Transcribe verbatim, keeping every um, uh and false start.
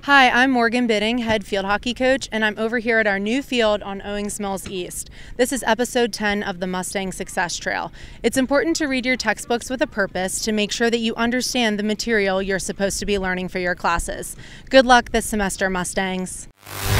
Hi, I'm Morgan Bidding, head field hockey coach, and I'm over here at our new field on Owings Mills East. This is episode ten of the Mustang Success Trail. It's important to read your textbooks with a purpose to make sure that you understand the material you're supposed to be learning for your classes. Good luck this semester, Mustangs.